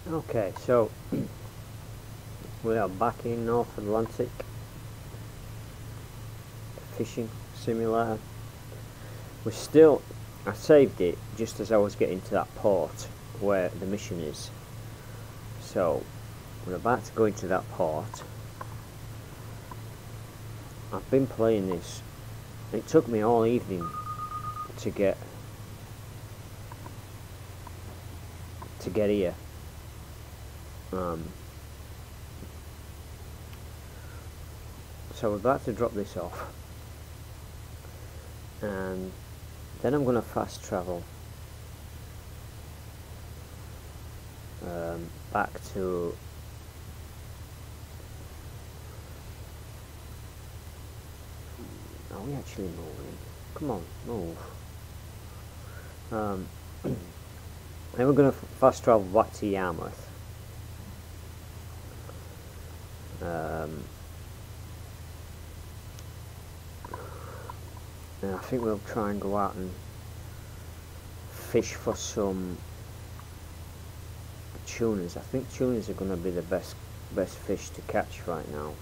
Okay, so we are back in North Atlantic fishing simulator. I saved it just as I was getting to that port where the mission is. So we're about to go into that port. I've been playing this. It took me all evening to get here. So we're about to drop this off, and then I'm going to fast travel back to are we actually moving? Come on, move. Then we're going to fast travel back to Yarmouth. And I think we'll try and go out and fish for some tunas. I think tunas are going to be the best fish to catch right now.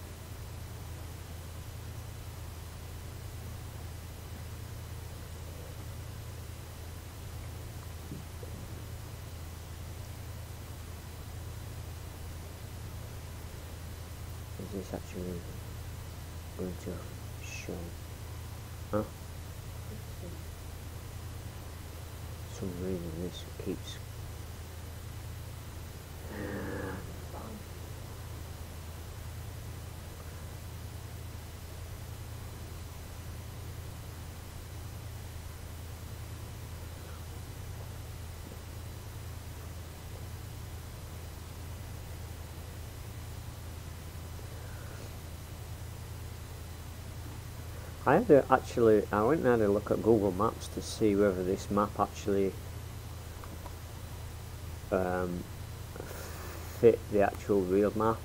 Is this actually going to show? Huh? For some reason this keeps I went and had a look at Google Maps to see whether this map actually fit the actual real map,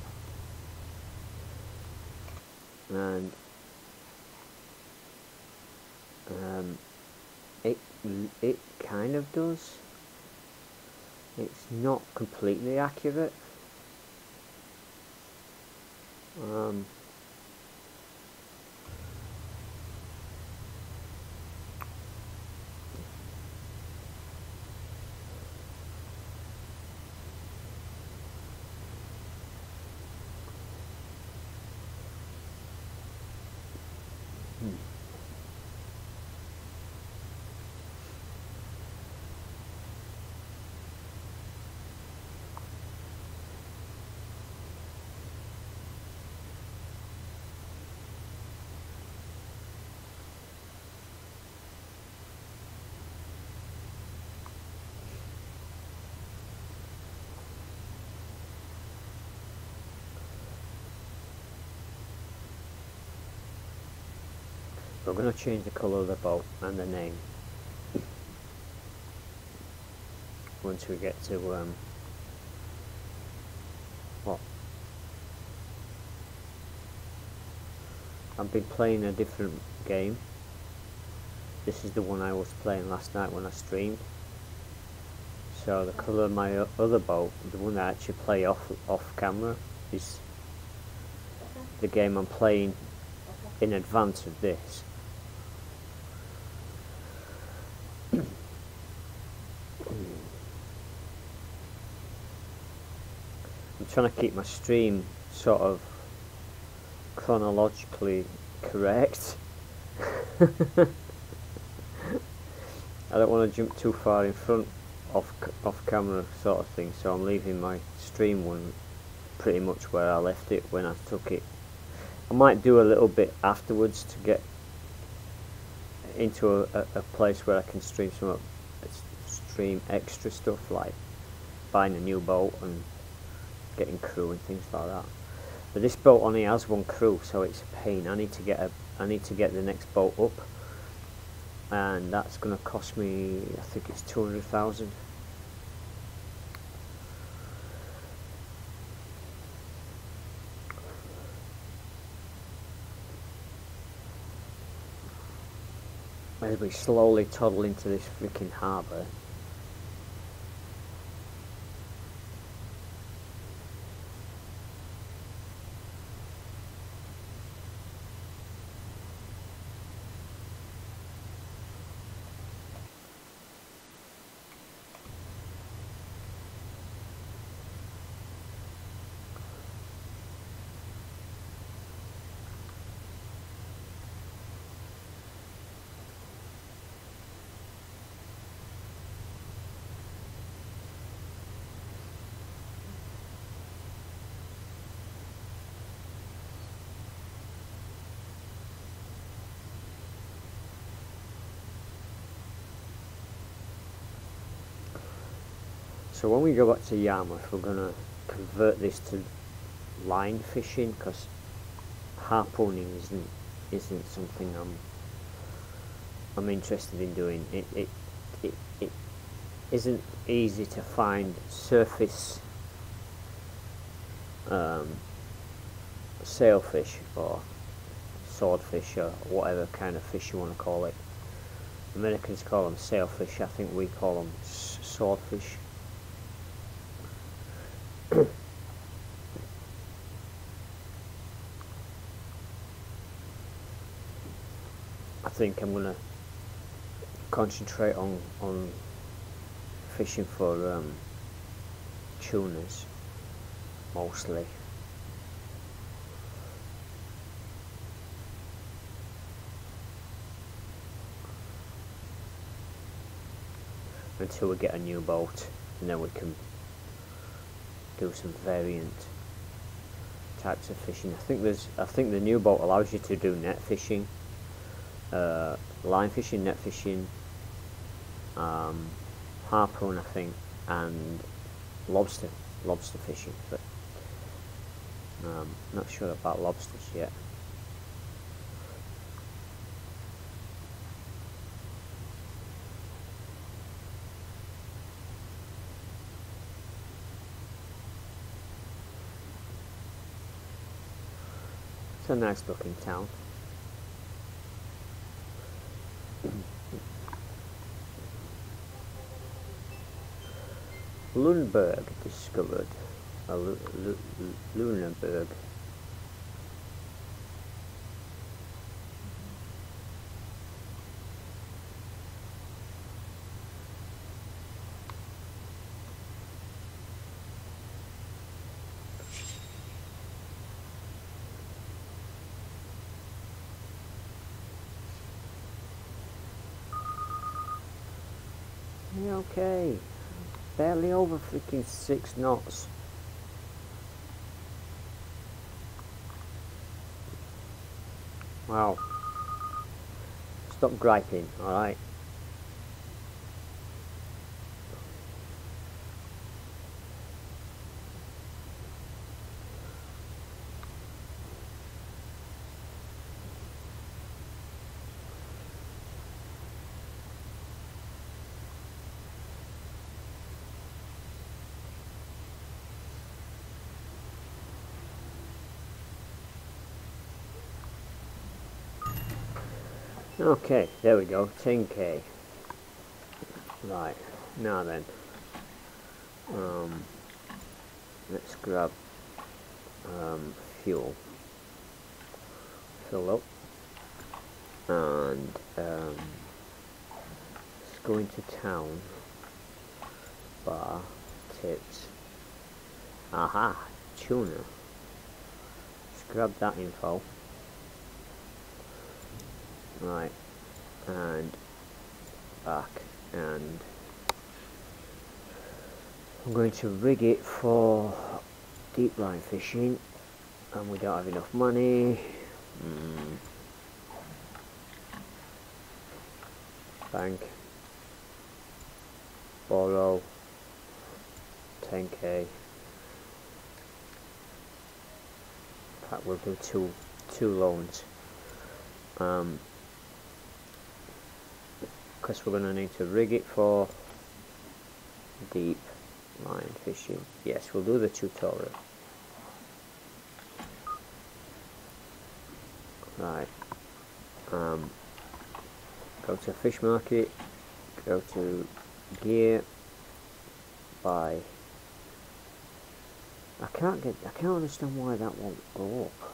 and it kind of does. It's not completely accurate. We're going to change the colour of the boat and the name once we get to what? I've been playing a different game. This is the one I was playing last night when I streamed. So the colour of my other boat, the one that I actually play off camera, is the game I'm playing in advance of this. I'm trying to keep my stream sort of chronologically correct. I don't want to jump too far in front off camera sort of thing, so I'm leaving my stream one pretty much where I left it when I took it. I might do a little bit afterwards to get into a place where I can stream extra stuff, like buying a new boat and getting crew and things like that. But this boat only has one crew, so it's a pain. I need to get the next boat up, and that's going to cost me, I think it's 200,000. As we slowly toddle into this freaking harbour. So when we go back to Yarmouth, we're gonna convert this to line fishing, because harpooning isn't something I'm interested in doing. It isn't easy to find surface sailfish or swordfish or whatever kind of fish you want to call it. Americans call them sailfish, I think we call them swordfish. I think I'm gonna concentrate on fishing for tunas mostly. Until we get a new boat, and then we can do some variant types of fishing. I think the new boat allows you to do net fishing, line fishing, net fishing, harpoon, I think, and lobster fishing, but not sure about lobsters yet. It's a nice looking town. Lundberg discovered. Lunenburg. Okay, barely over freaking 6 knots. Wow. Stop griping, alright? Okay, there we go, 10k. Right, now then, let's grab fuel, fill up, and let's go into town, bar, tips, aha, tuna, let's grab that info. Right, and back, and I'm going to rig it for deep line fishing, and we don't have enough money. Bank, borrow, 10k. In fact, we'll do two loans. Because we're going to need to rig it for deep line fishing. Yes, we'll do the tutorial. Right. Go to fish market, go to gear, buy. I can't understand why that won't go up.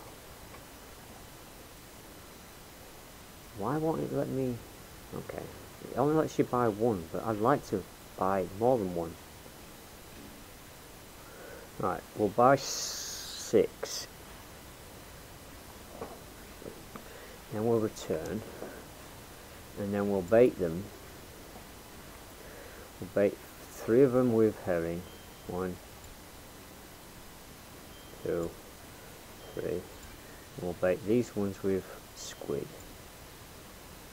Why won't it let me? Okay. It only lets you buy one, but I'd like to buy more than one. Right, we'll buy 6. Then we'll return. And then we'll bait them. We'll bait 3 of them with herring. 1, 2, 3. We'll bait these ones with squid.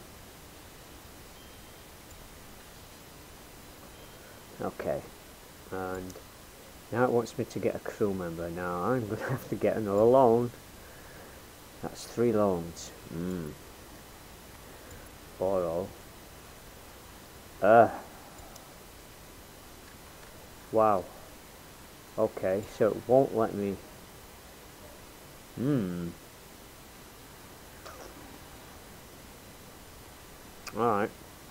Okay, And now it wants me to get a crew member. Now I'm going to have to get another loan. That's 3 loans. Borrow. Wow. Okay, so it won't let me. Alright.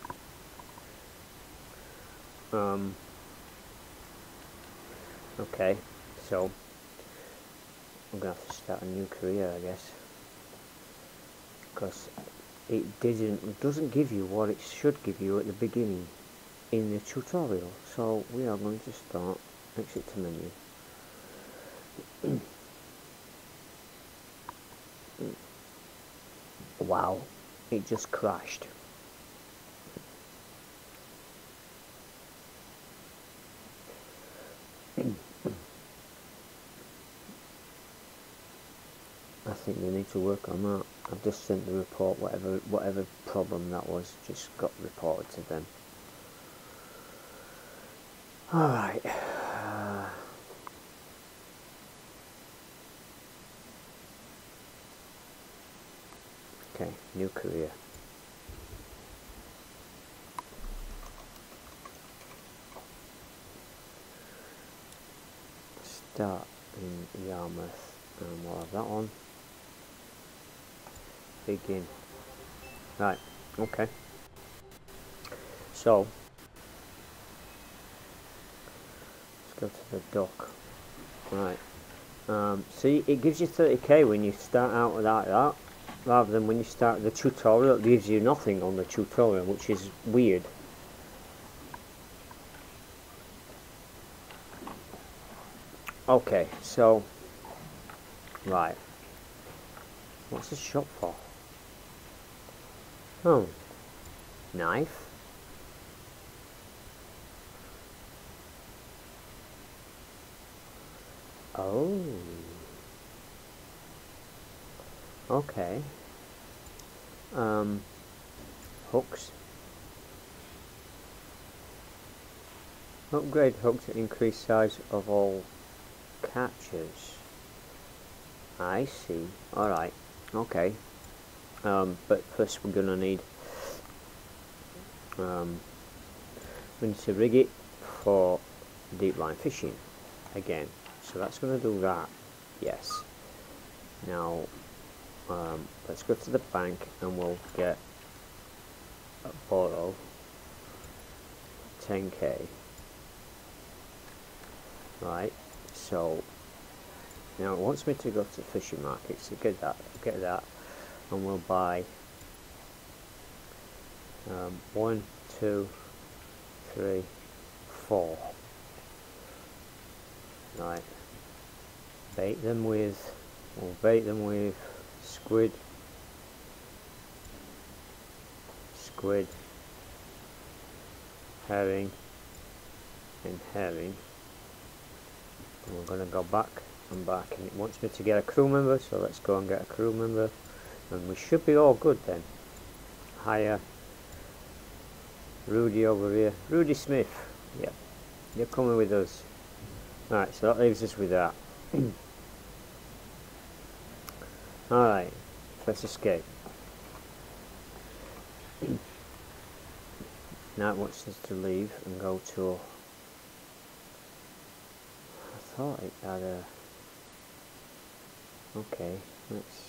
Okay, so I'm gonna have to start a new career, I guess, because it doesn't give you what it should give you at the beginning in the tutorial. So we are going to start exit to menu. Wow, it just crashed. I think they need to work on that. I've just sent the report, whatever problem that was, just got reported to them. Alright. Okay, new career. Start in Yarmouth, and we'll have that one. Begin. Right, okay. So, let's go to the dock. Right. See, it gives you 30k when you start out without that, rather than when you start the tutorial, it gives you nothing on the tutorial, which is weird. Okay, so, right. What's the shop for? Oh, knife? Oh. Okay. Hooks. Upgrade hook to increase size of all catches. I see. Alright. Okay. But first we're gonna need we need to rig it for deep line fishing again. So that's gonna do that. Yes. Now let's go to the bank and we'll get borrow 10k. Right, so now it wants me to go to the fishing market, so get that, and we'll buy 1, 2, 3, 4. Right, we'll bait them with squid, herring, and herring. And we're going to go back and back, and it wants me to get a crew member, so let's go and get a crew member, and we should be all good then. Hire Rudy over here, Rudy Smith. Yep, you're coming with us. Alright, so that leaves us with that. Alright, let's escape. Now it wants us to leave and go to, I thought it had a, okay, let's,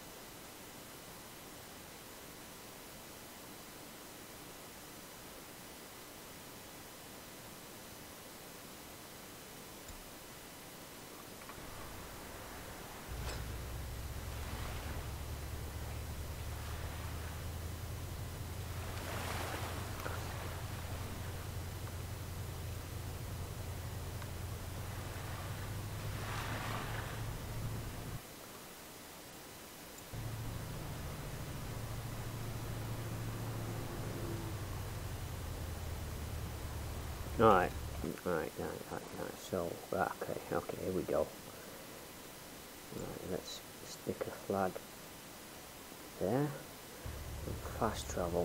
Alright, so, okay, here we go. Right, let's stick a flag there, and fast travel.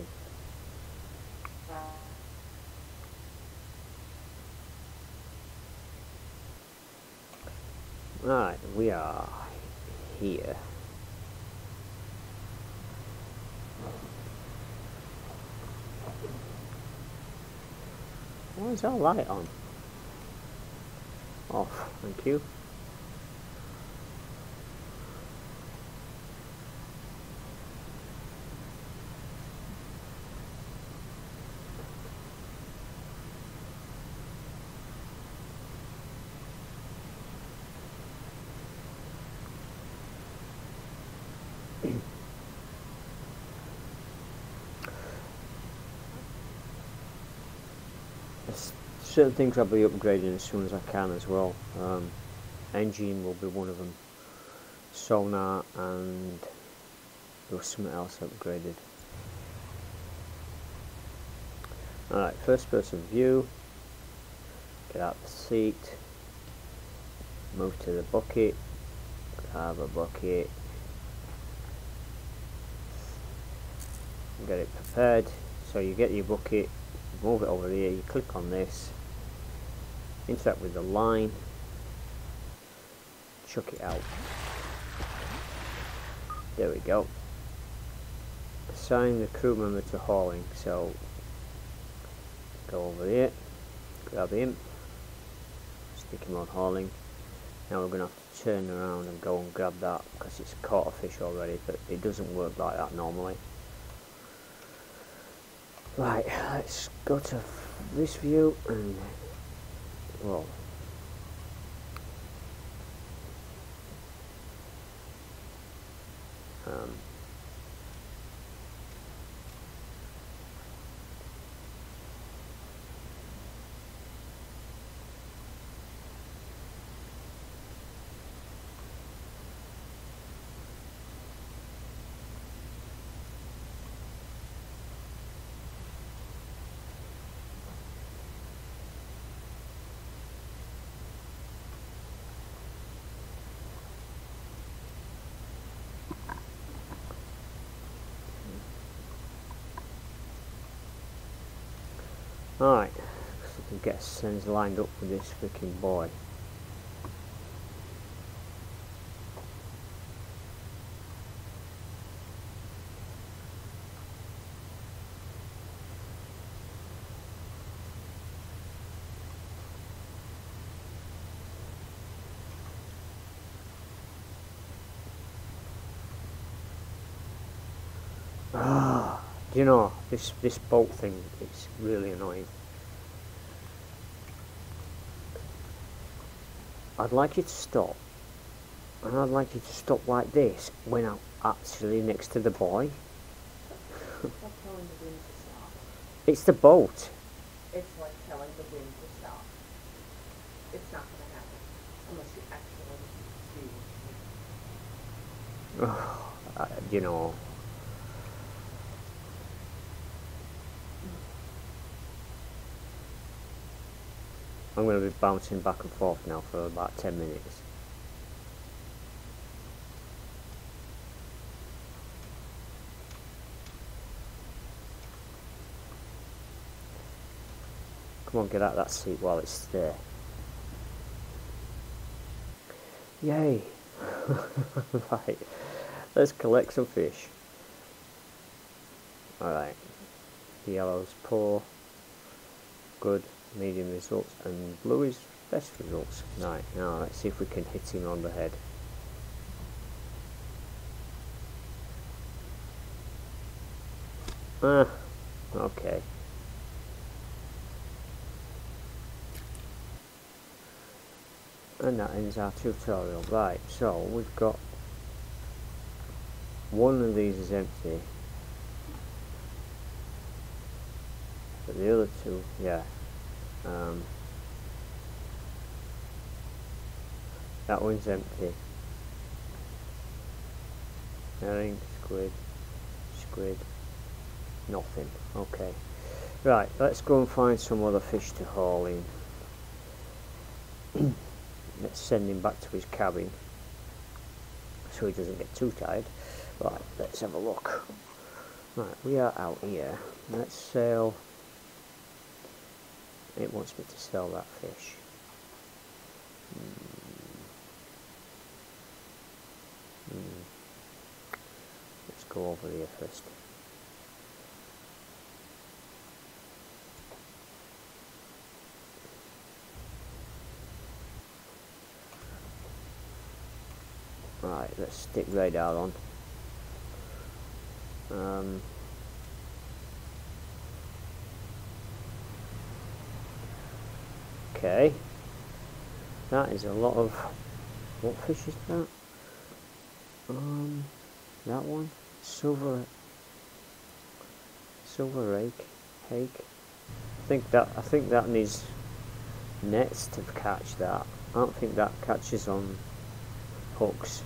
Alright, we are here. Why is that light on? Off, thank you. Certain things I'll be upgrading as soon as I can as well. Engine will be one of them. Sonar, and there was something else upgraded. Alright, first person view. Get out the seat. Move to the bucket. Grab a bucket. Get it prepared. So you get your bucket, move it over here, you click on this, interact with the line, chuck it out. There we go. Assign the crew member to hauling, so go over here, grab him, stick him on hauling. Now we're going to have to turn around and go and grab that because it's caught a fish already, but it doesn't work like that normally. Right, let's go to this view and, well, alright, so we can get Sens lined up with this freaking boy. You know, this bolt thing is really annoying. I'd like you to stop, and I'd like you to stop like this when I'm actually next to the boy. It's like telling the wind to stop. It's the boat. It's like telling the wind to stop. It's not going to happen unless you actually do. You know. I'm going to be bouncing back and forth now for about 10 minutes. Come on, get out of that seat while it's there. Yay! Right, let's collect some fish. Alright, the yellow's poor, good, medium results, and blue is best results. Right, now let's see if we can hit him on the head. Okay. And that ends our tutorial. Right, so we've got one of these is empty, but the other two, yeah. That one's empty. Herring, squid, nothing. Okay. Right, let's go and find some other fish to haul in. Let's send him back to his cabin so he doesn't get too tired. Right, let's have a look. Right, we are out here. Let's sail. It wants me to sell that fish. Let's go over here first. Right, let's stick radar on. Okay, that is a lot of, what fish is that? That one, silver hake. I think that needs nets to catch that. I don't think that catches on hooks.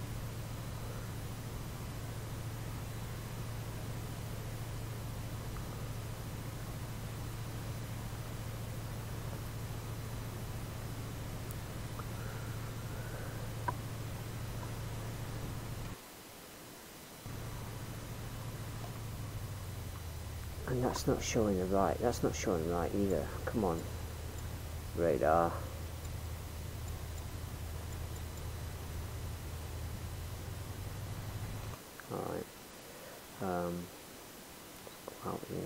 And that's not showing the right. That's not showing right either. Come on, radar. Alright. Let's go out here.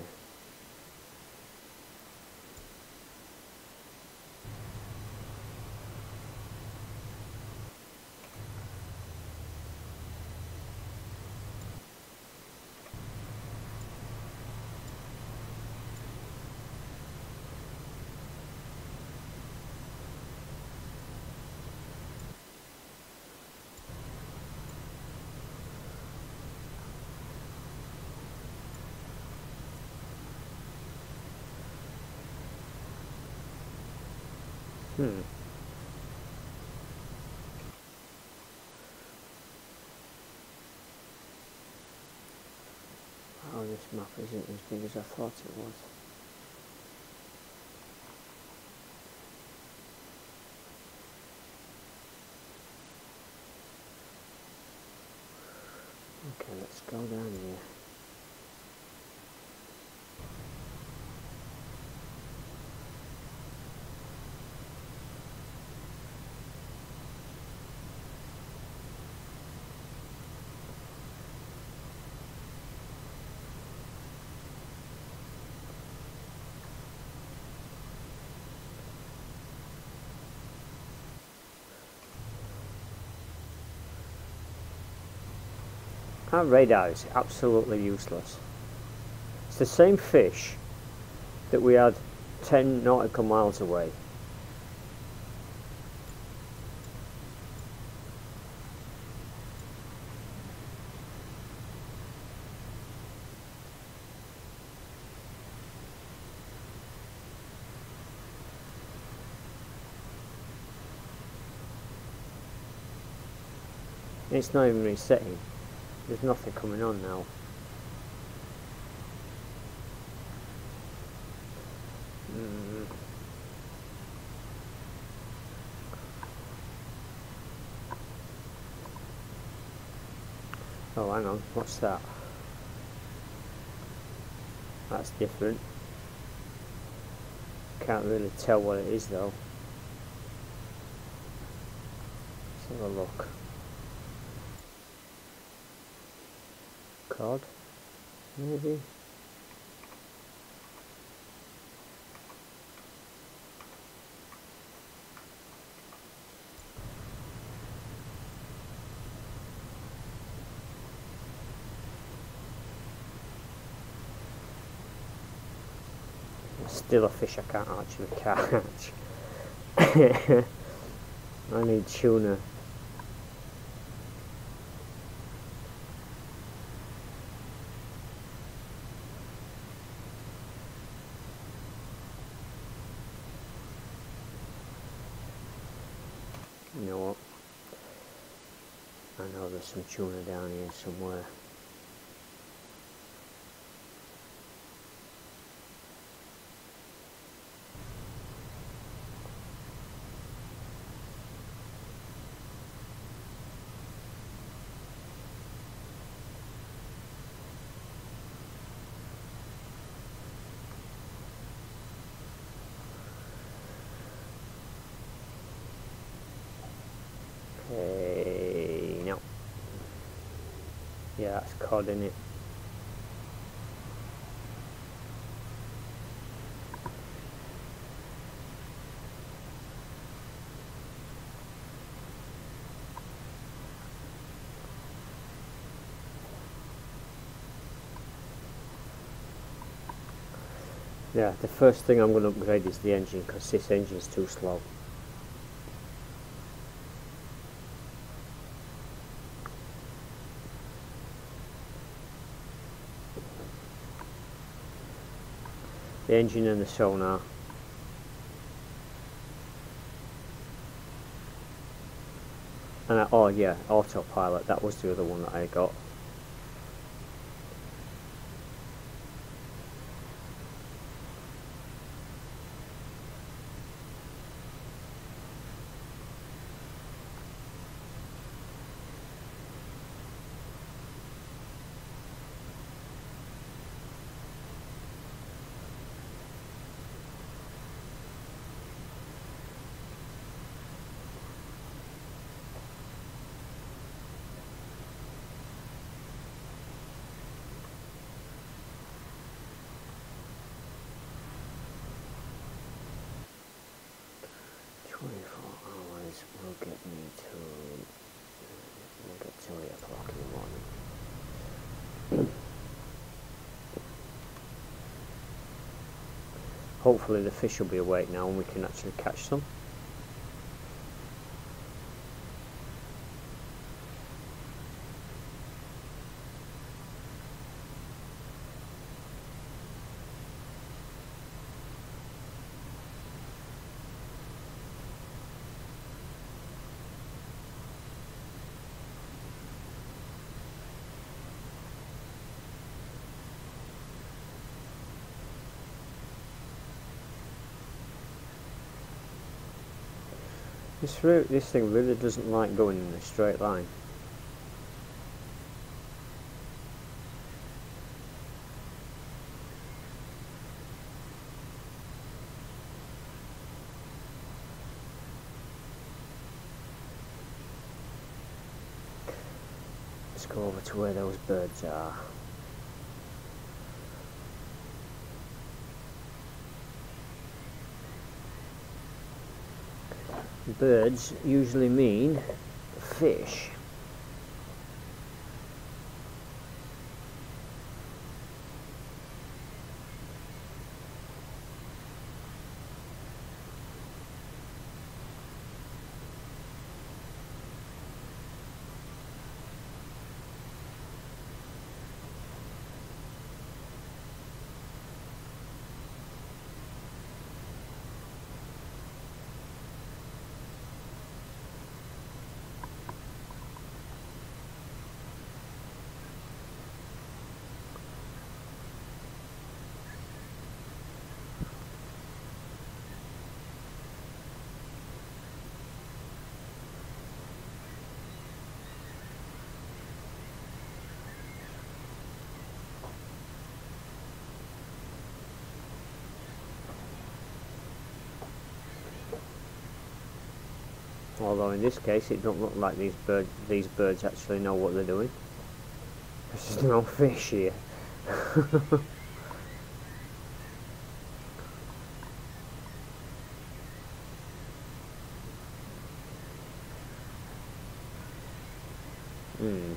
Oh, this map isn't as big as I thought it was. Okay, let's go down here. Our radar is absolutely useless. It's the same fish that we had 10 nautical miles away. It's not even resetting. There's nothing coming on now. Oh, hang on, what's that? That's different. Can't really tell what it is though. Let's have a look. Cod, maybe? Still a fish I can't actually catch. I need tuna. You know what? I know there's some tuna down here somewhere. Okay, no. Yeah, that's cod in it. Yeah, the first thing I'm going to upgrade is the engine, because this engine's too slow. The engine and the sonar. And oh yeah, autopilot, that was the other one that I got. Will get me to, we'll get to 8 o'clock in the morning. Hopefully the fish will be awake now and we can actually catch some. This thing really doesn't like going in a straight line. Let's go over to where those birds are. Birds usually mean fish. Although in this case it don't look like these birds actually know what they're doing. There's no fish here. Hmm.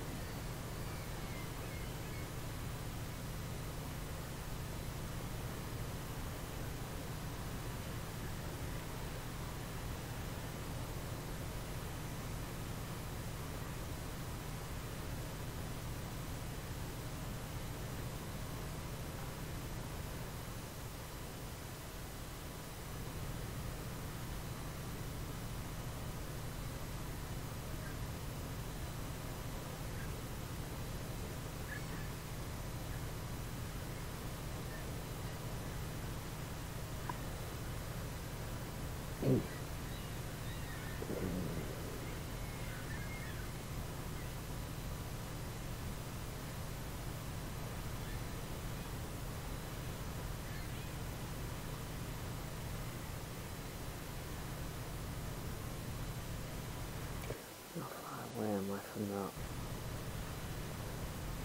Where am I from that?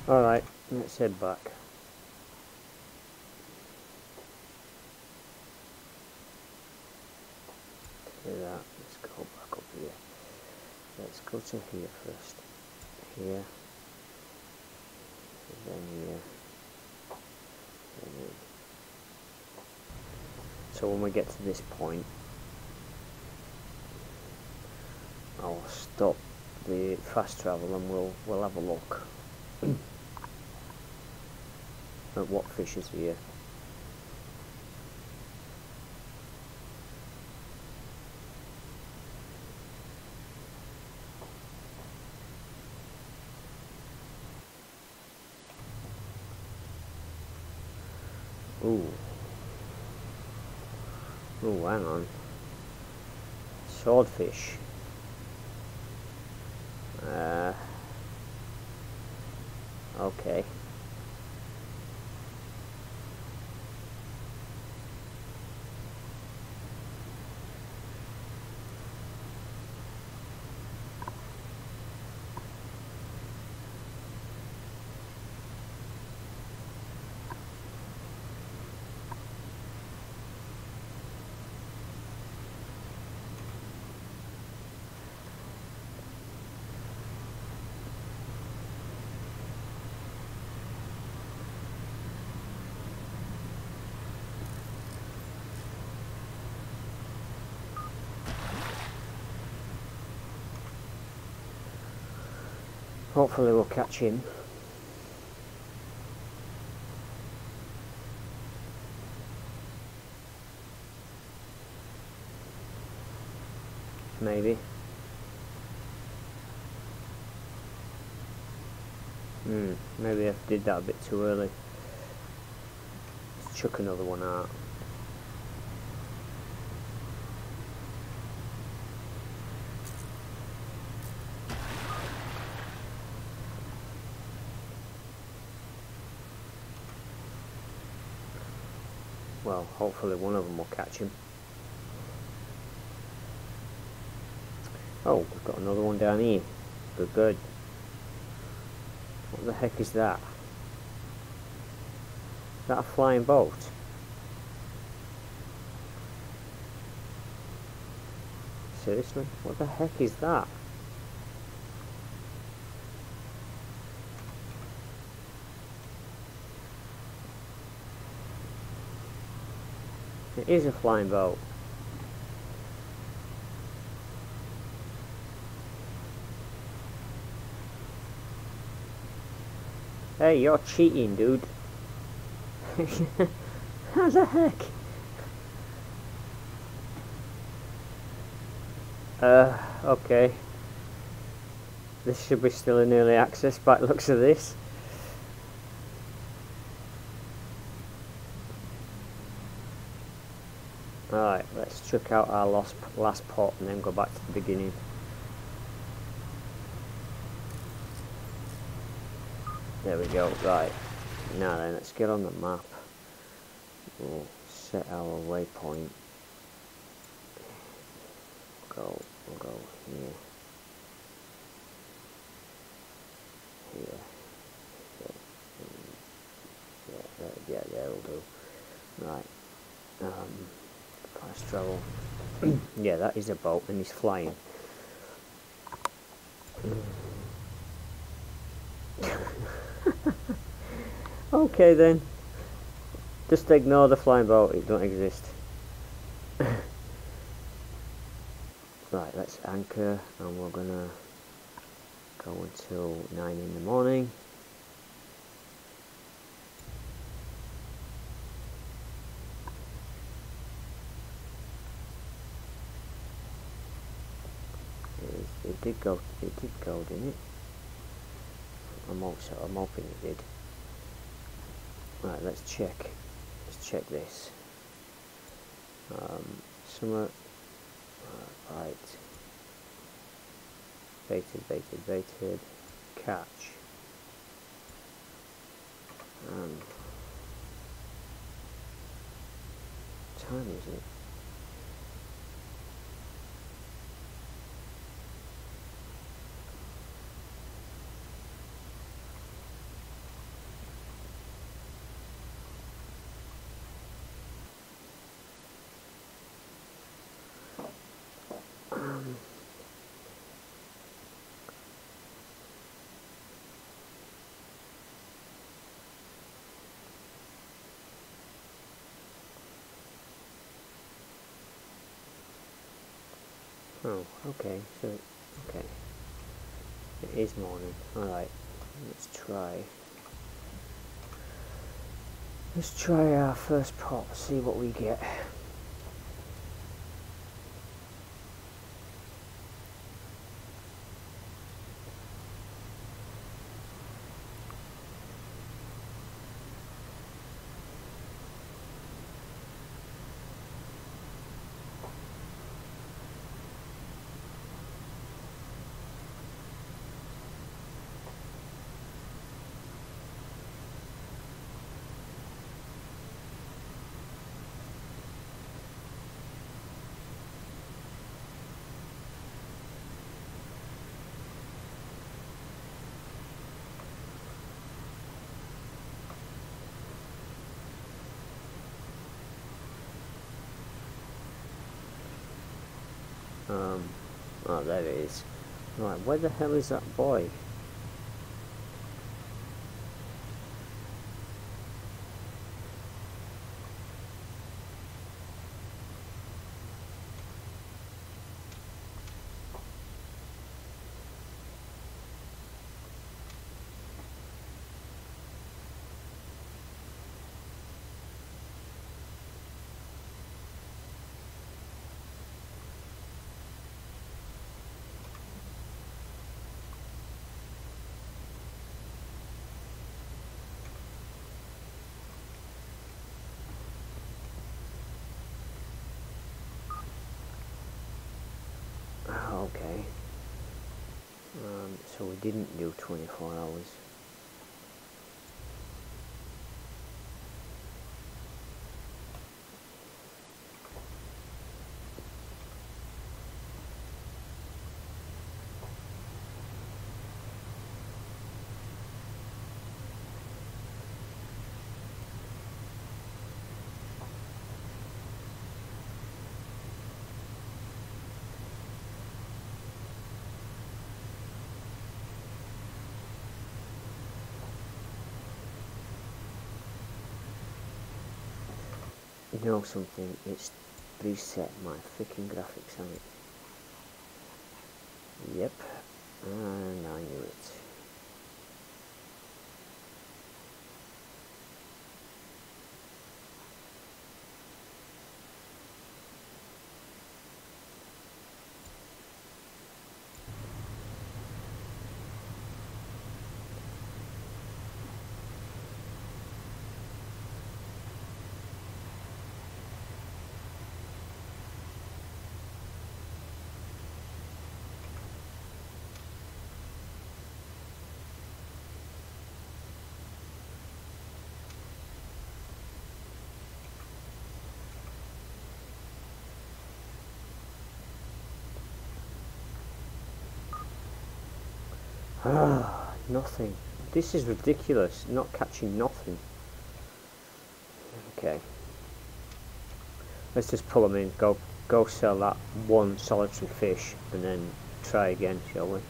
Alright, let's head back. Do that. Let's go back up here. Let's go to here first. Here. Then here. Then here. So when we get to this point, I'll stop the fast travel and we'll have a look at what fish is here. Ooh. Ooh, hang on. Swordfish. Okay. Hopefully we'll catch him. Maybe. Maybe I did that a bit too early. Let's chuck another one out. Well, hopefully one of them will catch him. Oh, we've got another one down here. Good, good. What the heck is that? Is that a flying boat? Seriously? What the heck is that? It is a flying boat. Hey, you're cheating, dude. How the heck? Okay. This should be still in early access by the looks of this. Alright, let's check out our last pot and then go back to the beginning. There we go, right. Now then, let's get on the map. We'll set our waypoint. We'll go here. Here. Yeah, there will do. Right. Fast travel. Yeah, that is a boat and he's flying. Okay then. Just ignore the flying boat, it don't exist. Right, let's anchor and we're gonna go until 9 in the morning. It did go, didn't it? I'm hoping it did. Right, let's check this. Summer, right, baited, catch. Time is it? Oh, okay, so, okay. It is morning. Alright, let's try. Let's try our first pot, see what we get. Oh, there it is. Right, where the hell is that boy? Okay. So we didn't do 24 hours. You know something? It's reset my freaking graphics on it. Yep, and I knew it. Ah, nothing. This is ridiculous. Not catching nothing. Okay. Let's just pull them in. Go sell that one solitary fish, and then try again, shall we?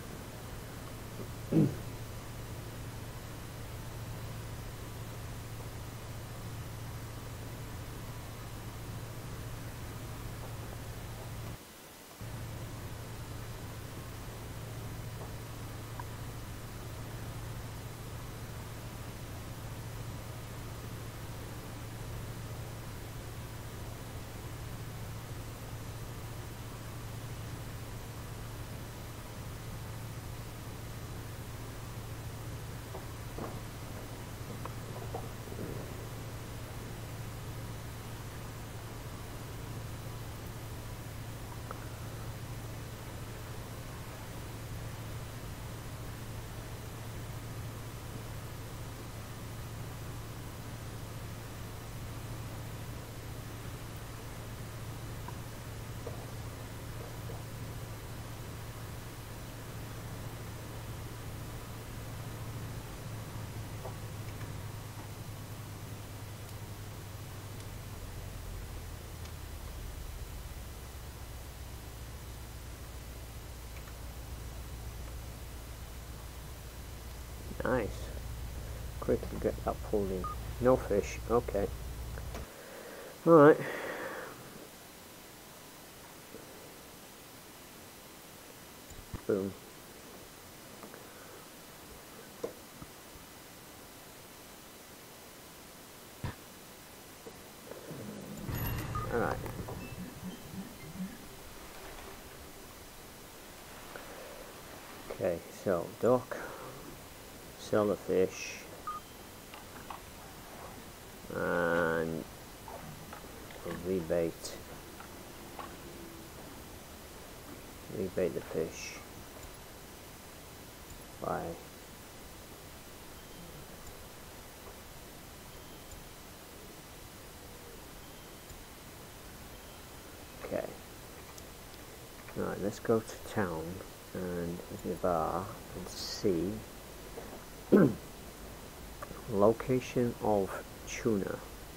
Nice. Quickly get that pulled in. No fish. Okay. Alright. bathroom. Alright. Okay, so dock, sell the fish, and rebait the fish by okay. Right, let's go to town and the bar and see location of tuna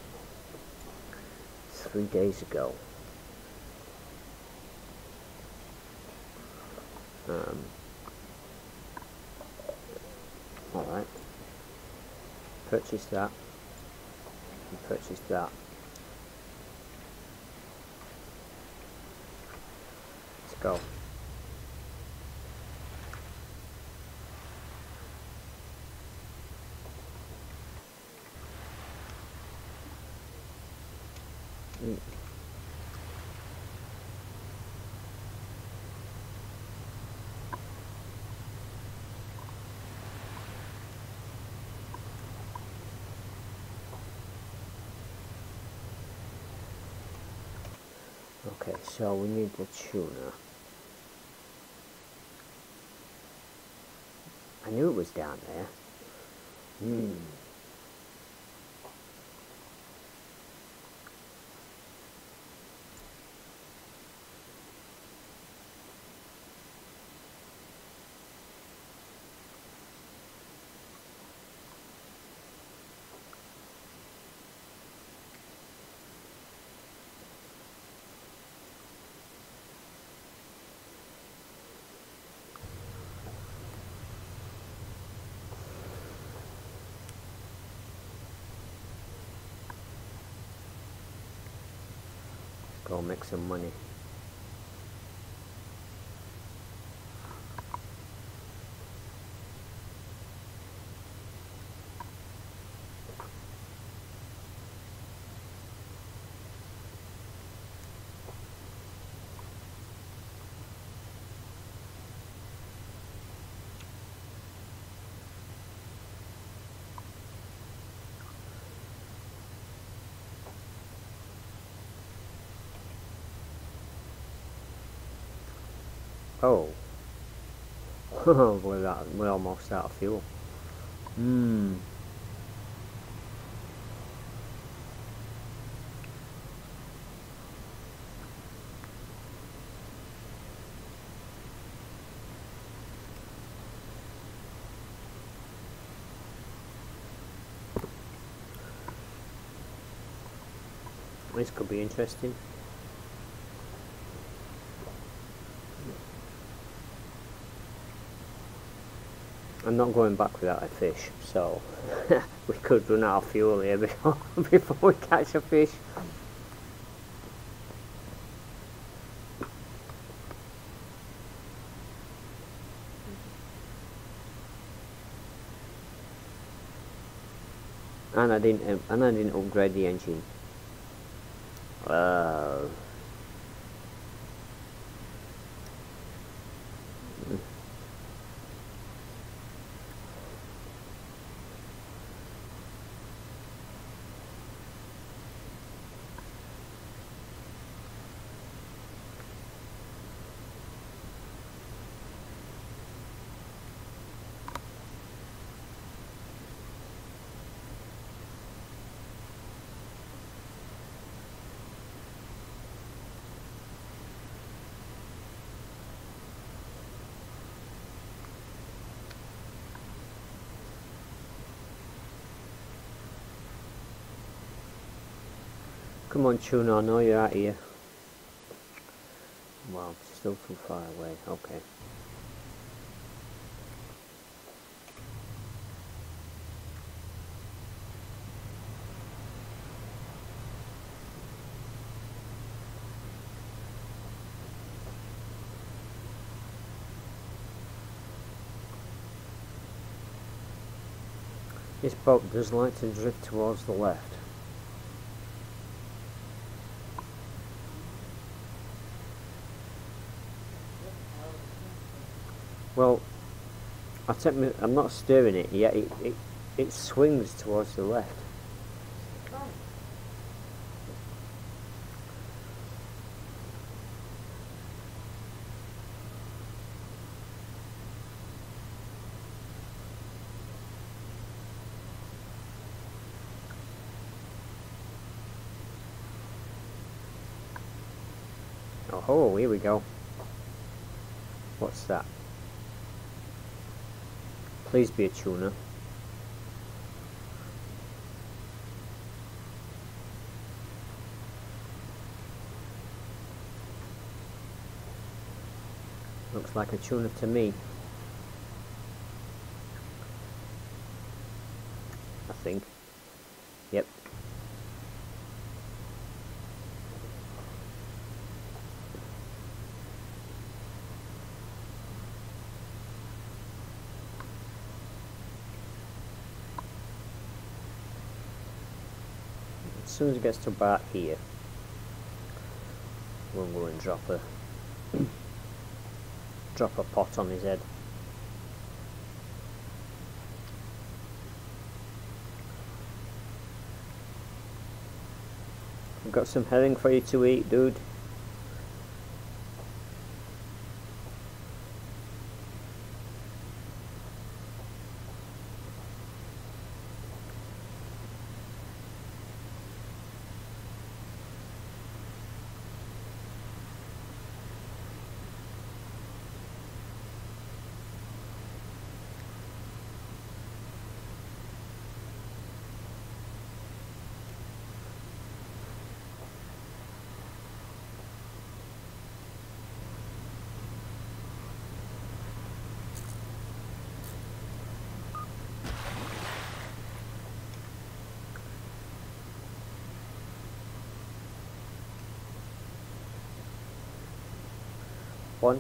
3 days ago. Alright, purchase that and purchase that. Let's go. Okay, so we need the tuna. I knew it was down there. Go make some money. Oh. We're almost out of fuel. This could be interesting. I'm not going back without a fish, so we could run out of fuel here before we catch a fish. And I didn't upgrade the engine. Come on, tuna, I know you're out here. Wow, still too far away. Okay. This boat does like to drift towards the left. Well, I'm not steering it yet. It swings towards the left. Oh, here we go. What's that? Please be a tuna. Looks like a tuna to me. I think. Yep. As soon as it gets to about here, we'll go and drop a pot on his head. I've got some herring for you to eat, dude. One.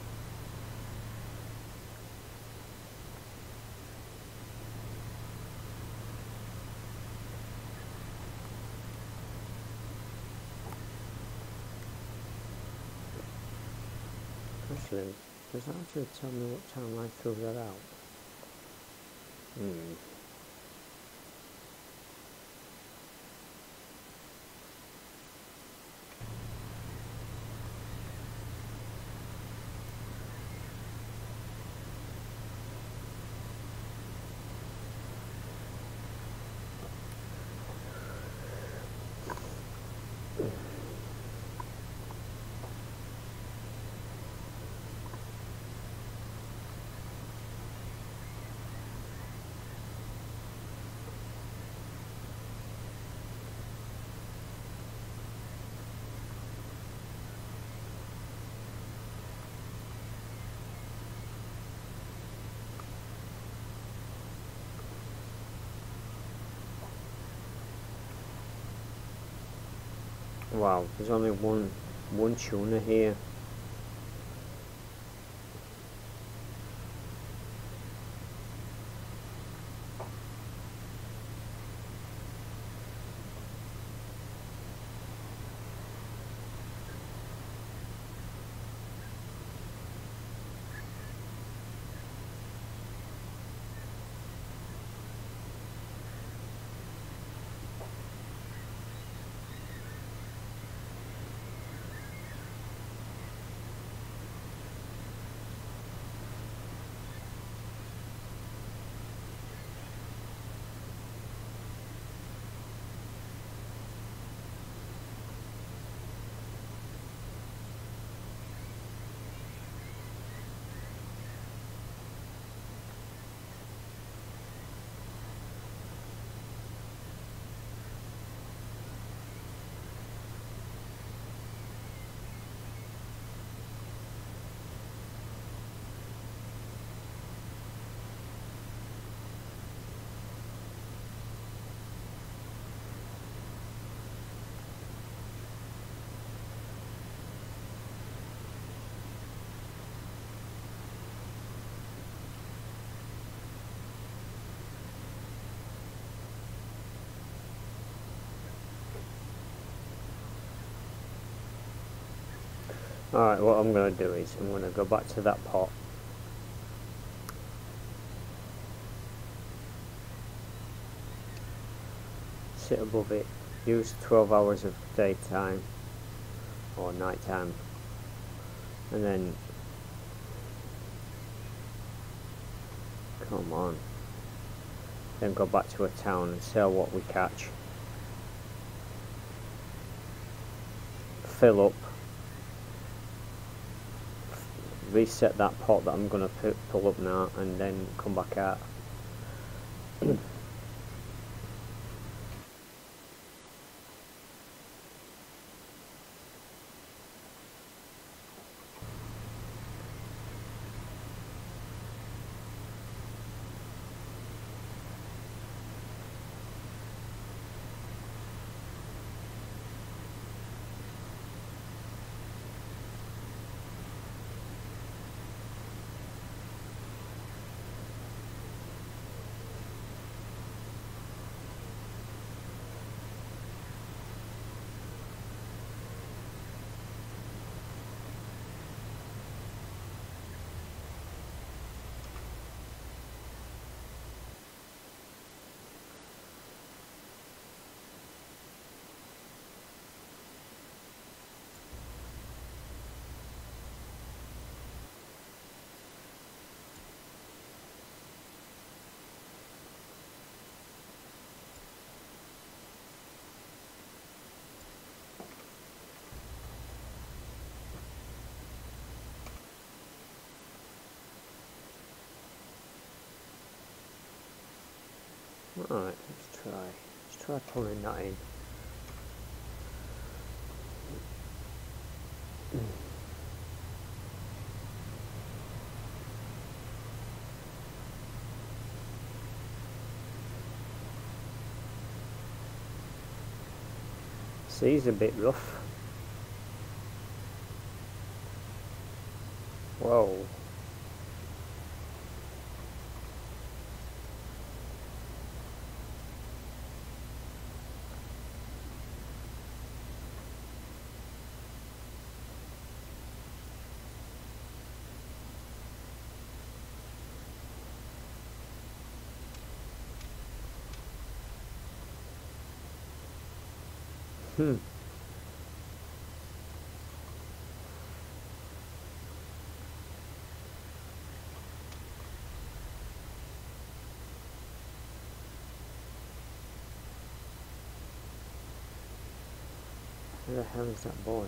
Actually, does that actually tell me what time I threw that out? Wow, there's only one tuna here. Alright, what I'm going to do is I'm going to go back to that pot. Sit above it. Use 12 hours of daytime or nighttime. And then... Come on. Then go back to a town and sell what we catch. Fill up. Reset that pot that I'm going to pull up now and then come back out. Alright, let's try pulling that in. Sea's a bit rough. Whoa. Where the hell is that boy?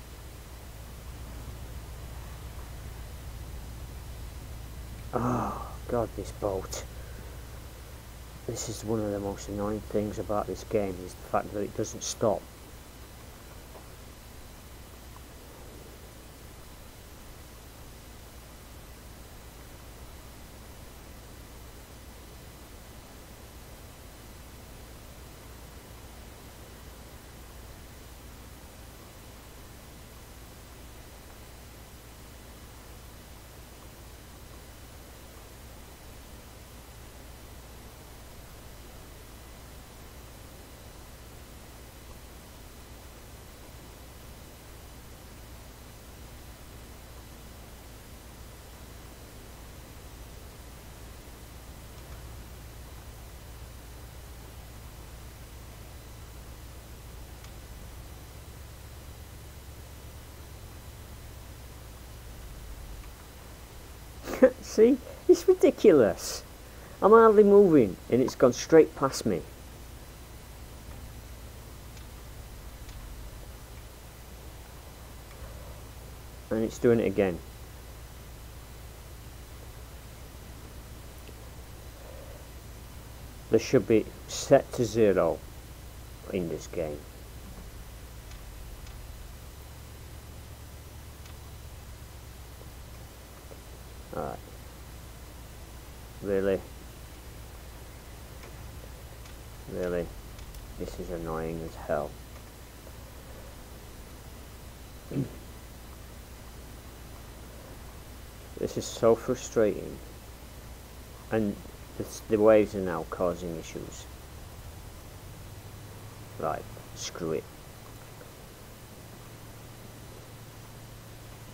Oh, God, this boat. This is one of the most annoying things about this game, is the fact that it doesn't stop. See, it's ridiculous. I'm hardly moving and it's gone straight past me. And it's doing it again. There should be set to 0 in this game. Alright. Really? Really? This is annoying as hell. This is so frustrating. And the waves are now causing issues. Right, screw it.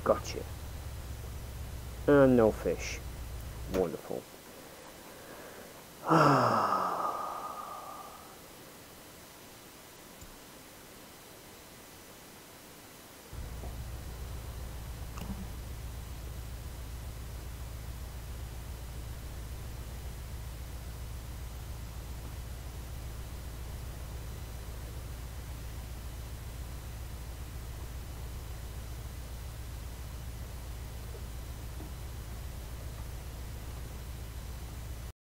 Gotcha. And no fish. Wonderful.